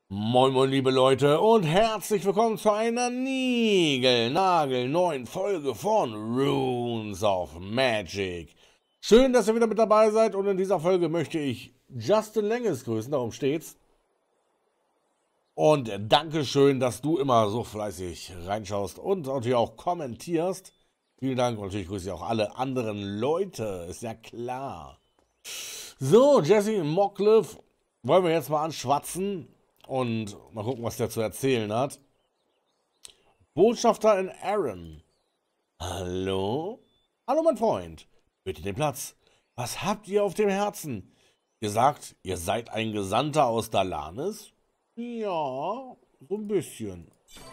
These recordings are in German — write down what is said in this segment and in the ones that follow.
Moin moin liebe Leute und herzlich willkommen zu einer niegelnagelneuen Folge von Runes of Magic. Schön, dass ihr wieder mit dabei seid und in dieser Folge möchte ich Justin Lenges grüßen, darum steht's. Und Dankeschön, dass du immer so fleißig reinschaust und natürlich auch kommentierst. Vielen Dank und natürlich grüße ich auch alle anderen Leute, ist ja klar. So, Jesse Mockliff wollen wir jetzt mal anschwatzen. Und mal gucken, was der zu erzählen hat. Botschafter in Aaron. Hallo? Hallo, mein Freund. Bitte den Platz. Was habt ihr auf dem Herzen? Ihr sagt, ihr seid ein Gesandter aus Dalanis? Ja, so ein bisschen.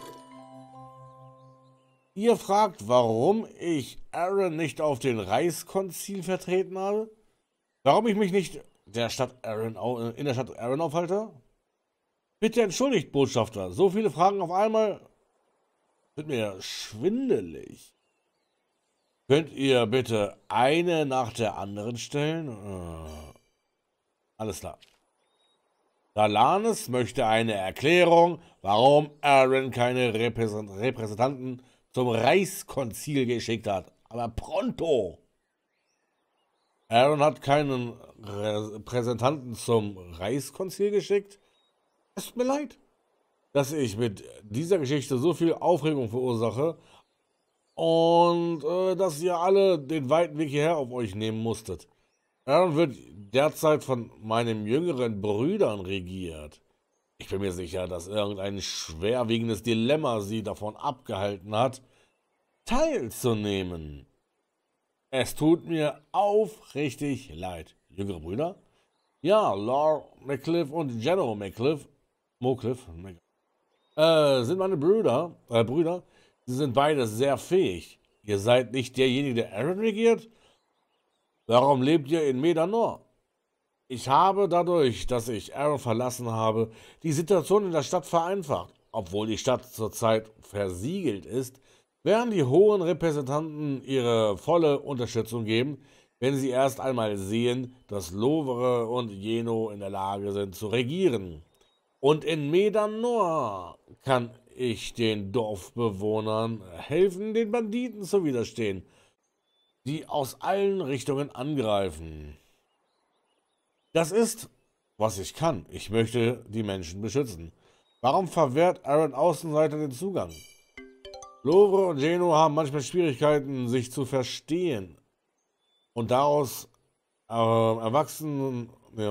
Ihr fragt, warum ich Aaron nicht auf den Reichskonzil vertreten habe? Warum ich mich nicht in der Stadt Aaron aufhalte? Bitte entschuldigt, Botschafter. So viele Fragen auf einmal wird mir schwindelig. Könnt ihr bitte eine nach der anderen stellen? Alles klar. Dalanis möchte eine Erklärung, warum Aaron keine Repräsentanten zum Reichskonzil geschickt hat. Aber pronto! Aaron hat keinen Repräsentanten zum Reichskonzil geschickt? Es tut mir leid, dass ich mit dieser Geschichte so viel Aufregung verursache und dass ihr alle den weiten Weg hierher auf euch nehmen musstet. Aaron wird derzeit von meinen jüngeren Brüdern regiert. Ich bin mir sicher, dass irgendein schwerwiegendes Dilemma sie davon abgehalten hat, teilzunehmen. Es tut mir aufrichtig leid. Jüngere Brüder? Ja, Laura McCliff und General McCliff sind meine Brüder. Sie sind beide sehr fähig. Ihr seid nicht derjenige, der Aaron regiert? Warum lebt ihr in Medanor? Ich habe dadurch, dass ich Aaron verlassen habe, die Situation in der Stadt vereinfacht. Obwohl die Stadt zurzeit versiegelt ist, werden die hohen Repräsentanten ihre volle Unterstützung geben, wenn sie erst einmal sehen, dass Lovere und Jeno in der Lage sind zu regieren. Und in Medanor kann ich den Dorfbewohnern helfen, den Banditen zu widerstehen, die aus allen Richtungen angreifen. Das ist, was ich kann. Ich möchte die Menschen beschützen. Warum verwehrt Aaron Außenseiter den Zugang? Lovre und Jeno haben manchmal Schwierigkeiten, sich zu verstehen. Und daraus erwachsen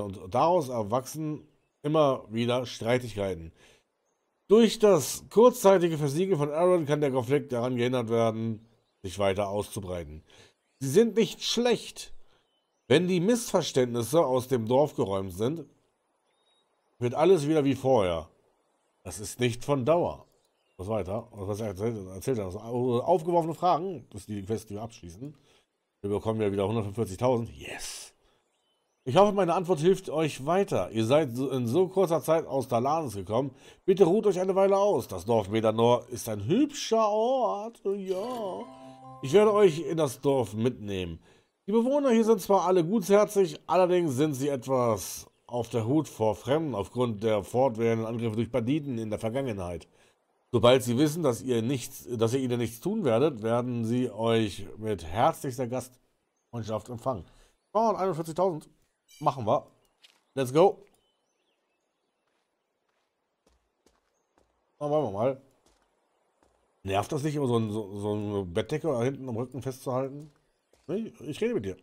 immer wieder Streitigkeiten. Durch das kurzzeitige Versiegen von Aaron kann der Konflikt daran gehindert werden, sich weiter auszubreiten. Sie sind nicht schlecht. Wenn die Missverständnisse aus dem Dorf geräumt sind, wird alles wieder wie vorher. Das ist nicht von Dauer. Was weiter? Was erzählt er? Aufgeworfene Fragen, das ist die Quest, die wir abschließen. Wir bekommen ja wieder 145.000. Yes! Ich hoffe, meine Antwort hilft euch weiter. Ihr seid in so kurzer Zeit aus Dalanis gekommen. Bitte ruht euch eine Weile aus. Das Dorf Medanor ist ein hübscher Ort. Ja. Ich werde euch in das Dorf mitnehmen. Die Bewohner hier sind zwar alle gutsherzig, allerdings sind sie etwas auf der Hut vor Fremden aufgrund der fortwährenden Angriffe durch Banditen in der Vergangenheit. Sobald sie wissen, dass ihr ihnen nichts tun werdet, werden sie euch mit herzlichster Gastfreundschaft empfangen. 41.000. Machen wir. Let's go. Dann wollen wir mal. Nervt das nicht, immer so eine Bettdecke da hinten am Rücken festzuhalten? Nee, ich rede mit dir.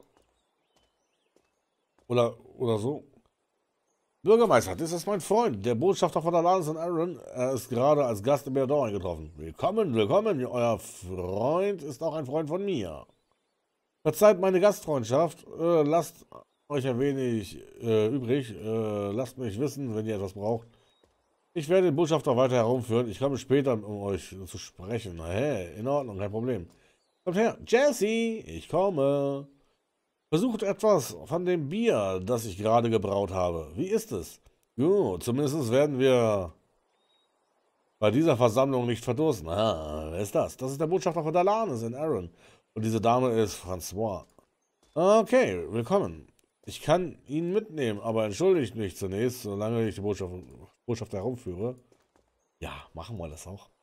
Oder so. Bürgermeister, das ist mein Freund, der Botschafter von Dalanis und Aaron. Er ist gerade als Gast in Medanor eingetroffen. Willkommen, willkommen. Euer Freund ist auch ein Freund von mir. Verzeiht meine Gastfreundschaft. Lasst euch ein wenig übrig. Lasst mich wissen, wenn ihr etwas braucht. Ich werde den Botschafter weiter herumführen. Ich komme später, um euch zu sprechen. Hey, in Ordnung, kein Problem. Kommt her. Jesse, ich komme. Versucht etwas von dem Bier, das ich gerade gebraut habe. Wie ist es? Gut, zumindest werden wir bei dieser Versammlung nicht verdursten. Ah, wer ist das? Das ist der Botschafter von Dalanis in Aaron. Und diese Dame ist François. Okay, willkommen. Ich kann ihn mitnehmen, aber entschuldigt mich zunächst, solange ich die Botschaft herumführe. Ja, machen wir das auch.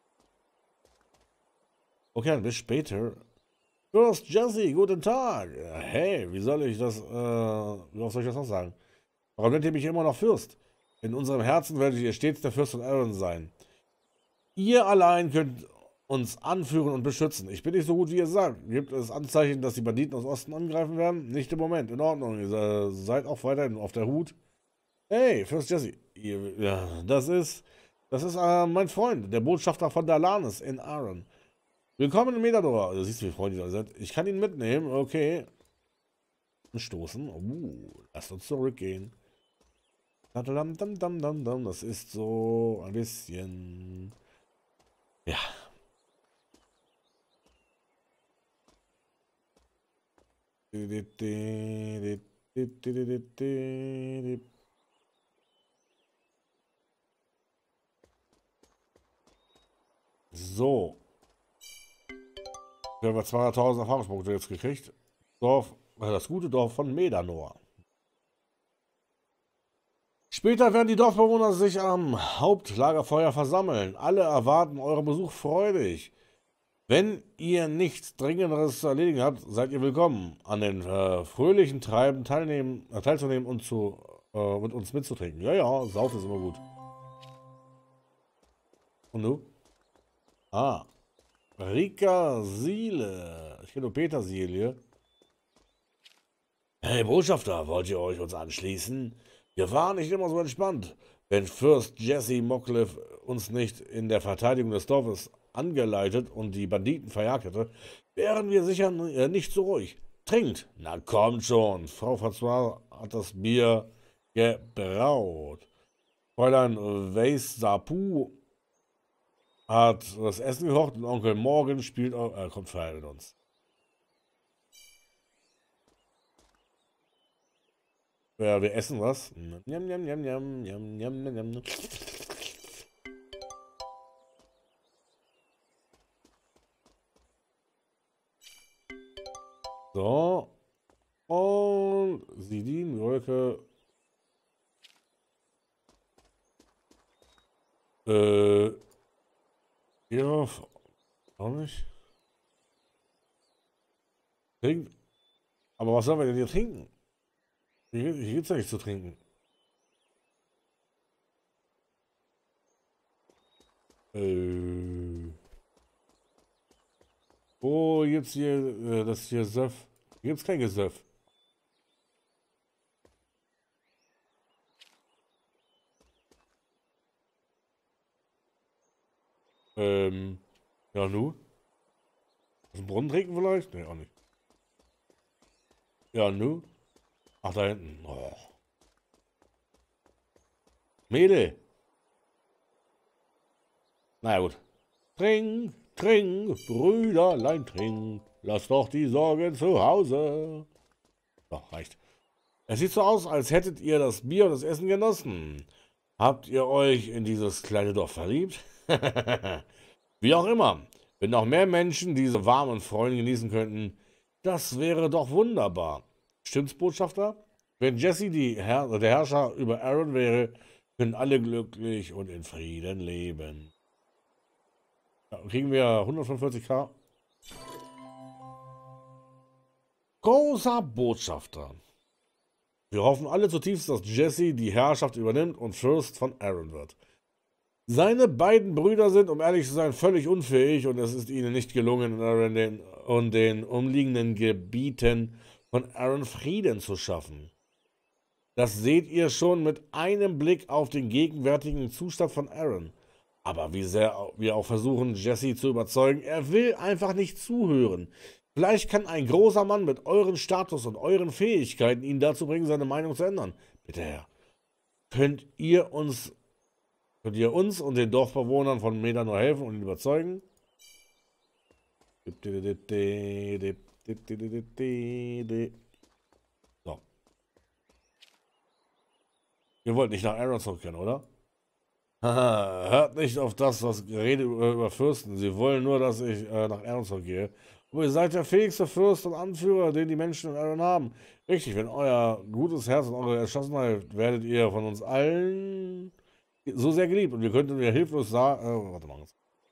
Okay, dann bis später. Fürst Jesse, guten Tag. Hey, wie soll ich das, was soll ich das noch sagen? Warum nennt ihr mich immer noch Fürst? In unserem Herzen werdet ihr stets der Fürst von Arryn sein. Ihr allein könnt uns anführen und beschützen. Ich bin nicht so gut, wie ihr sagt. Gibt es Anzeichen, dass die Banditen aus Osten angreifen werden? Nicht im Moment. In Ordnung. Ihr seid auch weiterhin auf der Hut. Hey, Fürst Jesse. Ja, das ist mein Freund, der Botschafter von Dalanes in Arryn. Willkommen in Medador. Du siehst, wie freundlich ihr seid. Ich kann ihn mitnehmen. Okay. Stoßen. Lasst uns zurückgehen. Das ist so ein bisschen... Ja. So. Wir haben 200.000 Erfahrungspunkte jetzt gekriegt. Das gute Dorf von Medanor. Später werden die Dorfbewohner sich am Hauptlagerfeuer versammeln. Alle erwarten euren Besuch freudig. Wenn ihr nichts Dringenderes zu erledigen habt, seid ihr willkommen, an den fröhlichen Treiben teilzunehmen und mit uns mitzutrinken. Ja, ja, Saufen ist immer gut. Und du? Ah, Rika Siele. Ich kenne nur Petersilie. Hey Botschafter, wollt ihr euch uns anschließen? Wir waren nicht immer so entspannt. Wenn Fürst Jesse Mockcliff uns nicht in der Verteidigung des Dorfes angeleitet und die Banditen verjagt hätte, wären wir sicher nicht so ruhig. Trinkt! Na kommt schon, Frau François hat das Bier gebraut. Fräulein Weiss Sapu hat das Essen gekocht und Onkel Morgan kommt feiern mit uns. Ja, wir essen was. Njam, njam, njam, njam, njam, njam, njam, njam. So. Und Sidin, Wolke. Ja, auch nicht. Trinkt. Aber was sollen wir denn hier trinken? Hier gibt's ja nichts zu trinken. Wo gibt's hier, das hier Söff? Hier gibt's kein Gesöff. Ja, nu? Aus dem Brunnen trinken vielleicht? Ne, auch nicht. Ja, nu? Ach, da hinten. Oh. Mädel. Naja, gut. Trink, trink, Brüderlein, trink. Lass doch die Sorgen zu Hause. Doch, reicht. Es sieht so aus, als hättet ihr das Bier und das Essen genossen. Habt ihr euch in dieses kleine Dorf verliebt? Wie auch immer. Wenn noch mehr Menschen diese warmen Freunde genießen könnten, das wäre doch wunderbar. Stimmt's, Botschafter? Wenn Jesse der Herrscher über Arryn wäre, können alle glücklich und in Frieden leben. Ja, kriegen wir 145.000. Großer Botschafter. Wir hoffen alle zutiefst, dass Jesse die Herrschaft übernimmt und Fürst von Arryn wird. Seine beiden Brüder sind, um ehrlich zu sein, völlig unfähig und es ist ihnen nicht gelungen, in Arryn und den umliegenden Gebieten von Arryn Frieden zu schaffen. Das seht ihr schon mit einem Blick auf den gegenwärtigen Zustand von Arryn. Aber wie sehr wir auch versuchen, Jesse zu überzeugen, er will einfach nicht zuhören. Vielleicht kann ein großer Mann mit eurem Status und euren Fähigkeiten ihn dazu bringen, seine Meinung zu ändern. Bitte, Herr, könnt ihr uns und den Dorfbewohnern von Medanor helfen und ihn überzeugen? So. Ihr wollt nicht nach Arryn zurückkehren, oder? Haha, hört nicht auf das, was Gerede über Fürsten. Sie wollen nur, dass ich nach Arryn zurückgehe. Aber ihr seid der fähigste Fürst und Anführer, den die Menschen in Iron haben. Richtig, wenn euer gutes Herz und eure Entschlossenheit werdet ihr von uns allen so sehr geliebt. Und wir könnten mir hilflos sagen, warte mal.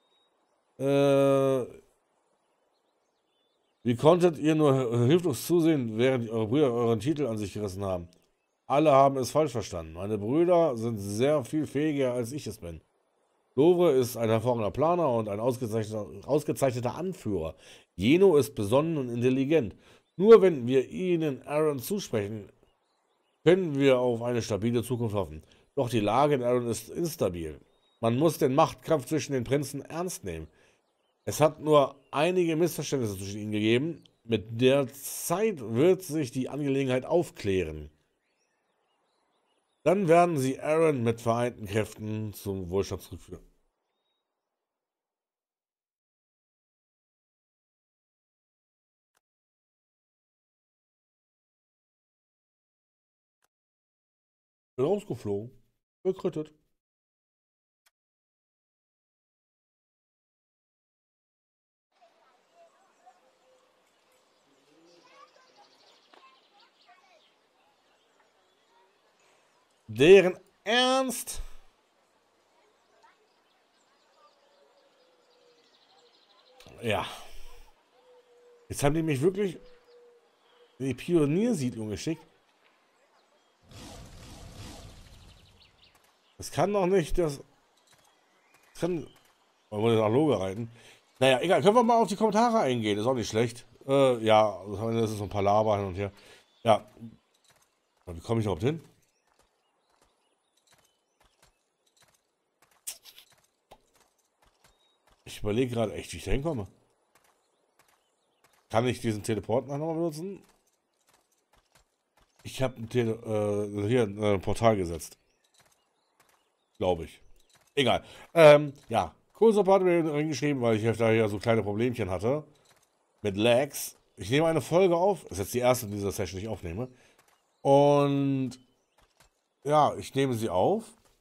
Wie konntet ihr nur hilflos zusehen, während eure Brüder euren Titel an sich gerissen haben? Alle haben es falsch verstanden. Meine Brüder sind sehr viel fähiger, als ich es bin. Lovre ist ein hervorragender Planer und ein ausgezeichneter Anführer. Jeno ist besonnen und intelligent. Nur wenn wir ihnen Aaron zusprechen, können wir auf eine stabile Zukunft hoffen. Doch die Lage in Aaron ist instabil. Man muss den Machtkampf zwischen den Prinzen ernst nehmen. Es hat nur einige Missverständnisse zwischen ihnen gegeben. Mit der Zeit wird sich die Angelegenheit aufklären. Dann werden sie Aaron mit vereinten Kräften zum Wohlstand zurückführen. Bin rausgeflogen. Gekrittet. Deren Ernst? Ja. Jetzt haben die mich wirklich in die Pioniersiedlung geschickt. Das kann doch nicht das kann. Man muss nach Loge reiten. Naja, egal. Können wir mal auf die Kommentare eingehen? Ist auch nicht schlecht. Ja, das ist so ein paar Laber hin und her. Ja. Wie komme ich überhaupt hin? Ich überlege gerade echt, wie ich da hinkomme. Kann ich diesen Teleport nochmal benutzen? Ich habe hier ein Portal gesetzt. Glaube ich. Egal. Ja. Kohlsuppe hat mir reingeschrieben, weil ich da hier so kleine Problemchen hatte. Mit Lags. Ich nehme eine Folge auf. Das ist jetzt die erste in dieser Session, die ich aufnehme. Und ja, ich nehme sie auf.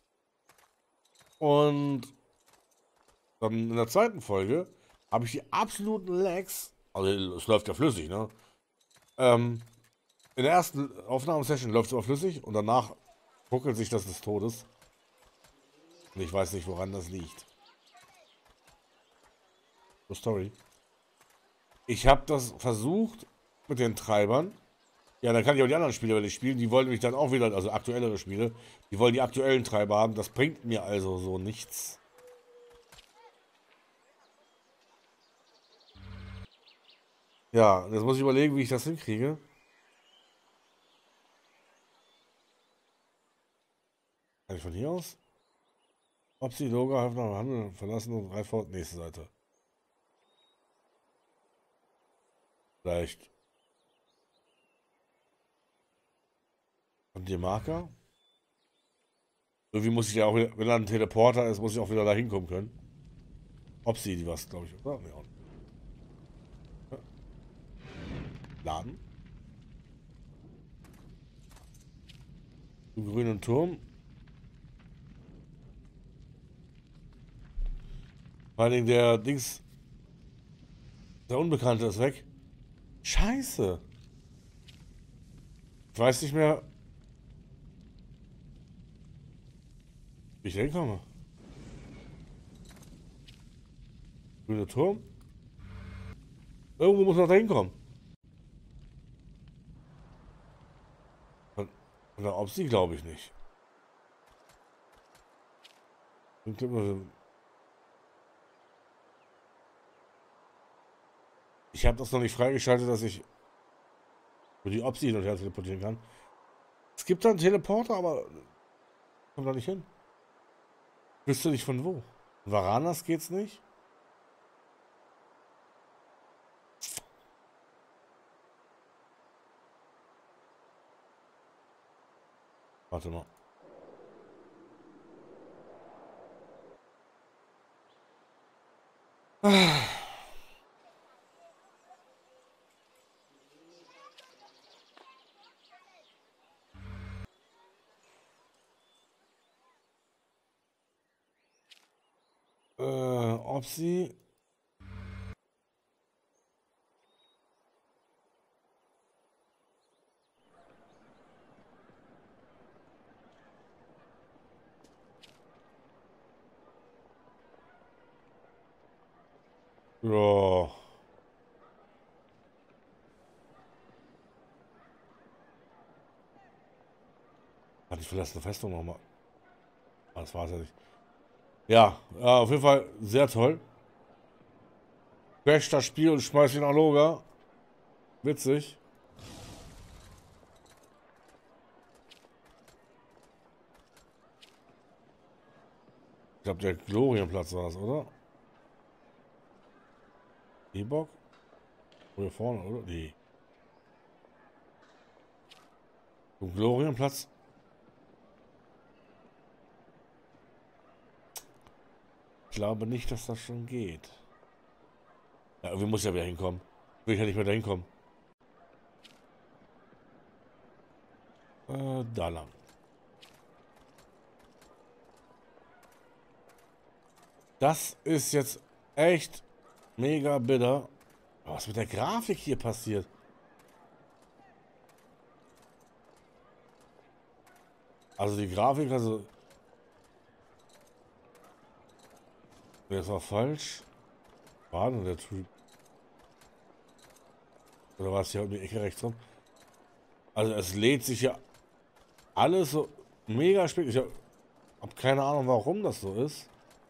Und dann in der zweiten Folge habe ich die absoluten Lags. Also es läuft ja flüssig, ne? In der ersten Aufnahmesession läuft es aber flüssig und danach ruckelt sich das des Todes. Und ich weiß nicht, woran das liegt. So, Story. Ich habe das versucht mit den Treibern. Ja, dann kann ich auch die anderen Spiele nicht spielen. Die wollen mich dann auch wieder, also aktuellere Spiele, die wollen die aktuellen Treiber haben. Das bringt mir also so nichts. Ja, jetzt muss ich überlegen, wie ich das hinkriege. Kann ich von hier aus? Ob sie Logo Handel verlassen und rein fort. Nächste Seite. Vielleicht. Und die Marker? Irgendwie muss ich ja auch wieder, wenn da ein Teleporter ist, muss ich auch wieder da hinkommen können. Ob sie die was, glaube ich, oder? Nee, auch nicht. Laden. Im grünen Turm. Vor allem der Dings, der Unbekannte ist weg. Scheiße. Ich weiß nicht mehr, wie ich da hinkomme. Grüner Turm. Irgendwo muss man da hinkommen. Und der Opsi glaube ich nicht. Ich habe das noch nicht freigeschaltet, dass ich für die Opsi hin und her teleportieren kann. Es gibt da einen Teleporter, aber kommt da nicht hin. Wüsste nicht von wo. Varanas geht's nicht. Warte mal. Opsi. Ja. Hat die verlassene Festung nochmal. Das war's ja nicht. Ja, auf jeden Fall sehr toll. Crash das Spiel und schmeiß ihn nach Loga. Witzig. Ich glaube, der Glorienplatz war das, oder? E-Bock? Hier vorne, oder? Nee. Zum Glorienplatz? Ich glaube nicht, dass das schon geht. Ja, irgendwie muss ja wieder hinkommen. Will ich ja nicht mehr da hinkommen. Da lang. Das ist jetzt echt mega bitter. Was mit der Grafik hier passiert? Also die Grafik, also... Das war falsch. War denn der Typ? Oder war es hier um die Ecke rechts rum? Also es lädt sich ja alles so mega spät. Ich habe keine Ahnung, warum das so ist.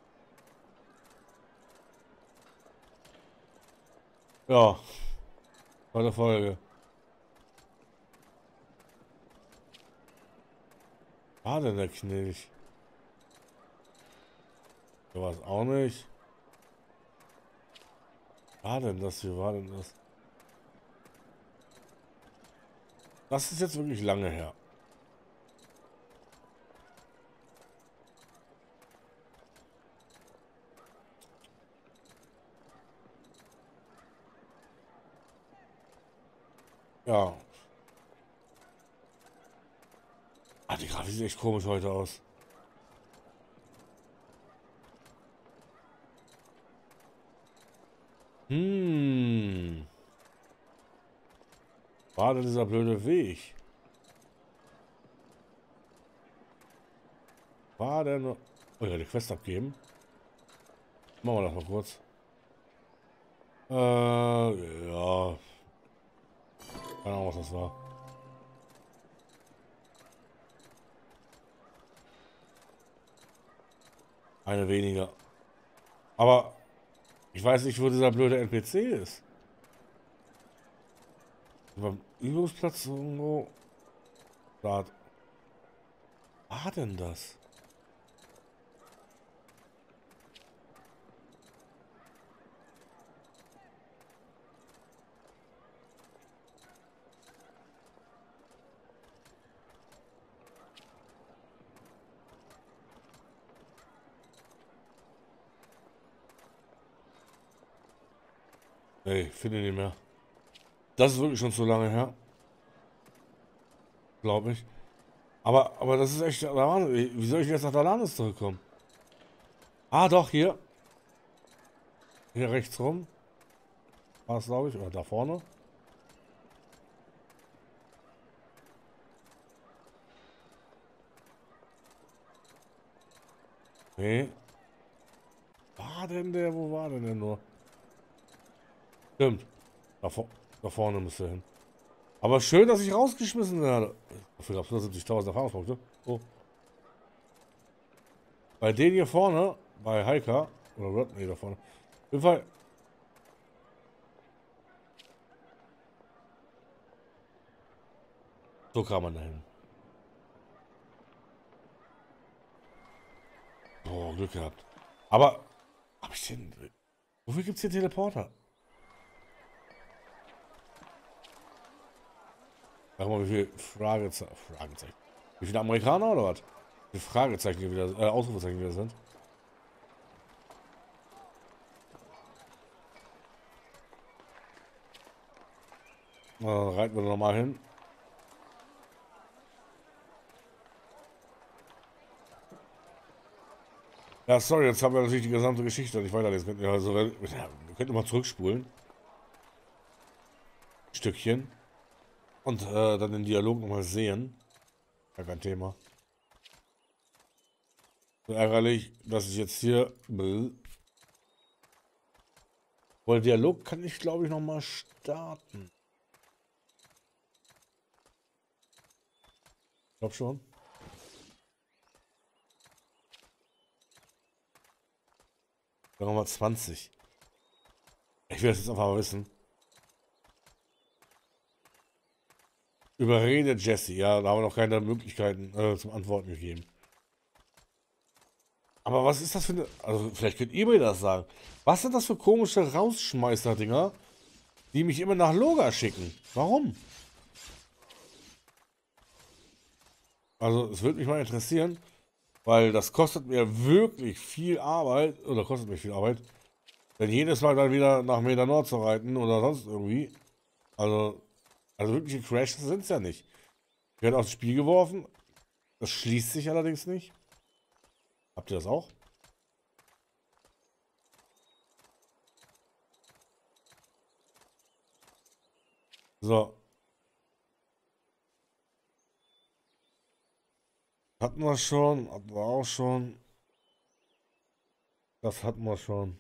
Ja, tolle Folge. War denn der Knilch? Der war es auch nicht. War denn das hier? War denn das? Das ist jetzt wirklich lange her. Ja. Ah, die Grafik sieht echt komisch heute aus. Hm. War denn dieser blöde Weg? War denn... Oh ja, die Quest abgeben. Machen wir das mal kurz. Ja. Keine Ahnung, was das war. Eine weniger. Aber ich weiß nicht, wo dieser blöde NPC ist. Beim Übungsplatz irgendwo. Da war denn das? Ey, finde nicht mehr. Das ist wirklich schon zu lange her. Glaube ich. Aber das ist echt... Wie soll ich jetzt nach Dalanis zurückkommen? Ah, doch, hier. Hier rechts rum. War es, glaube ich. Oder da vorne. Nee. War denn der? Wo war denn der nur? Stimmt. Da vorne müsste er hin. Aber schön, dass ich rausgeschmissen werde. Dafür gab es 170.000 Erfahrungspunkte. Oh. Bei denen hier vorne, bei Heika, oder Rod, nee, da vorne. Auf jeden Fall. So kam man dahin. Oh, Glück gehabt. Aber, hab ich den. Wofür gibt es hier Teleporter? Sag mal, wie viele Fragezeichen. Wie viele Amerikaner oder was? Wie viele Fragezeichen hier wieder, Ausrufezeichen wieder sind. Reiten wir nochmal hin. Ja, sorry, jetzt haben wir natürlich die gesamte Geschichte nicht weiterlesen können. Ja, also, wir könnten mal zurückspulen. Ein Stückchen. Und dann den Dialog nochmal sehen. Ja, kein Thema. So ärgerlich, dass ich jetzt hier... Weil Dialog kann ich, glaube ich, noch mal starten. Ich glaube schon. Sagen wir mal 20. Ich will das jetzt einfach mal wissen. Überrede Jesse. Ja, da haben wir noch keine Möglichkeiten zum Antworten gegeben. Aber was ist das für eine... Also vielleicht könnt ihr mir das sagen. Was sind das für komische Rausschmeißer-Dinger, die mich immer nach Loga schicken? Warum? Also es würde mich mal interessieren, weil das kostet mir wirklich viel Arbeit, oder kostet mich viel Arbeit, denn jedes Mal dann wieder nach Meter Nord zu reiten oder sonst irgendwie. Also wirkliche Crashes sind es ja nicht. Ich werde aufs Spiel geworfen. Das schließt sich allerdings nicht. Habt ihr das auch? So. Hatten wir schon. Hatten wir auch schon. Das hatten wir schon.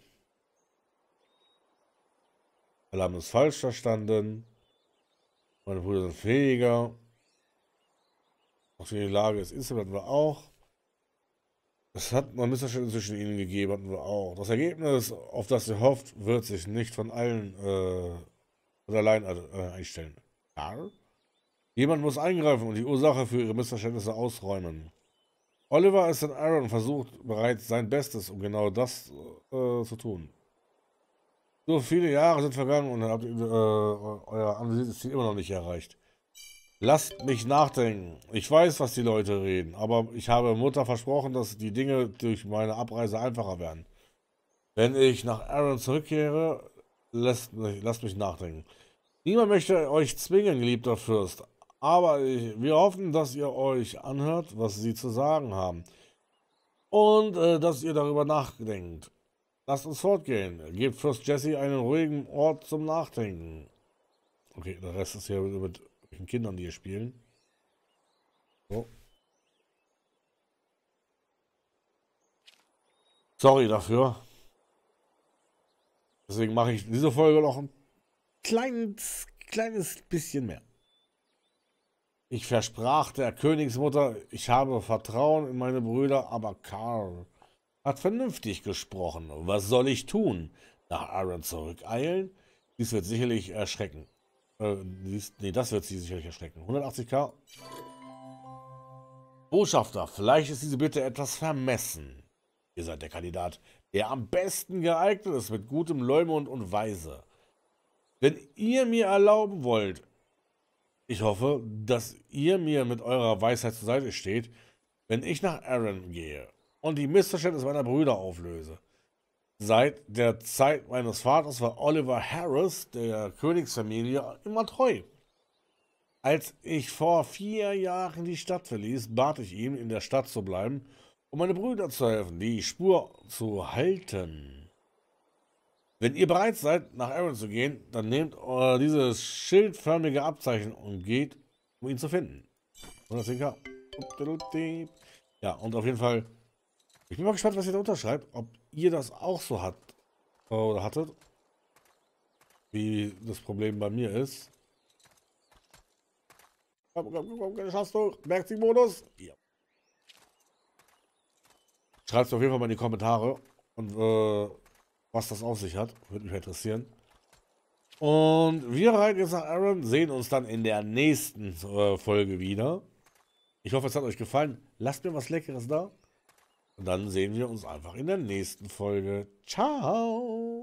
Alle haben es falsch verstanden. Meine Brüder sind fähiger. Auch die Lage ist instant hatten wir auch. Es hat mal Missverständnisse zwischen ihnen gegeben, hatten wir auch. Das Ergebnis, auf das ihr hofft, wird sich nicht von allen von allein einstellen. Ja? Jemand muss eingreifen und die Ursache für ihre Missverständnisse ausräumen. Oliver ist in Aaron und versucht bereits sein Bestes, um genau das zu tun. So viele Jahre sind vergangen und habt euer anvisiertes Ziel immer noch nicht erreicht. Lasst mich nachdenken. Ich weiß, was die Leute reden, aber ich habe Mutter versprochen, dass die Dinge durch meine Abreise einfacher werden. Wenn ich nach Aaron zurückkehre, lasst mich nachdenken. Niemand möchte euch zwingen, geliebter Fürst, aber wir hoffen, dass ihr euch anhört, was sie zu sagen haben. Und dass ihr darüber nachdenkt. Lasst uns fortgehen. Gebt Fürst Jesse einen ruhigen Ort zum Nachdenken. Okay, der Rest ist hier mit den Kindern, die hier spielen. So. Sorry dafür. Deswegen mache ich diese Folge noch ein kleines bisschen mehr. Ich versprach der Königsmutter, ich habe Vertrauen in meine Brüder, aber Karl hat vernünftig gesprochen. Was soll ich tun? Nach Aaron zurückeilen? Dies wird sicherlich erschrecken. Das wird sie sicherlich erschrecken. 180k. Botschafter, vielleicht ist diese Bitte etwas vermessen. Ihr seid der Kandidat, der am besten geeignet ist mit gutem Leumund und Weise. Wenn ihr mir erlauben wollt, ich hoffe, dass ihr mir mit eurer Weisheit zur Seite steht, wenn ich nach Aaron gehe und die Missverständnisse meiner Brüder auflöse. Seit der Zeit meines Vaters war Oliver Harris, der Königsfamilie, immer treu. Als ich vor 4 Jahren die Stadt verließ, bat ich ihn, in der Stadt zu bleiben, um meine Brüder zu helfen, die Spur zu halten. Wenn ihr bereit seid, nach Aaron zu gehen, dann nehmt dieses schildförmige Abzeichen und geht, um ihn zu finden. 110k. Ja, und auf jeden Fall, ich bin mal gespannt, was ihr da unterschreibt, ob ihr das auch so habt oder hattet, wie das Problem bei mir ist. Komm, schaffst du? Bergziehmodus? Ja. Schreibt es auf jeden Fall mal in die Kommentare und was das auf sich hat. Würde mich interessieren. Und wir reiten jetzt nach Aaron, sehen uns dann in der nächsten Folge wieder. Ich hoffe, es hat euch gefallen. Lasst mir was Leckeres da. Und dann sehen wir uns einfach in der nächsten Folge. Ciao!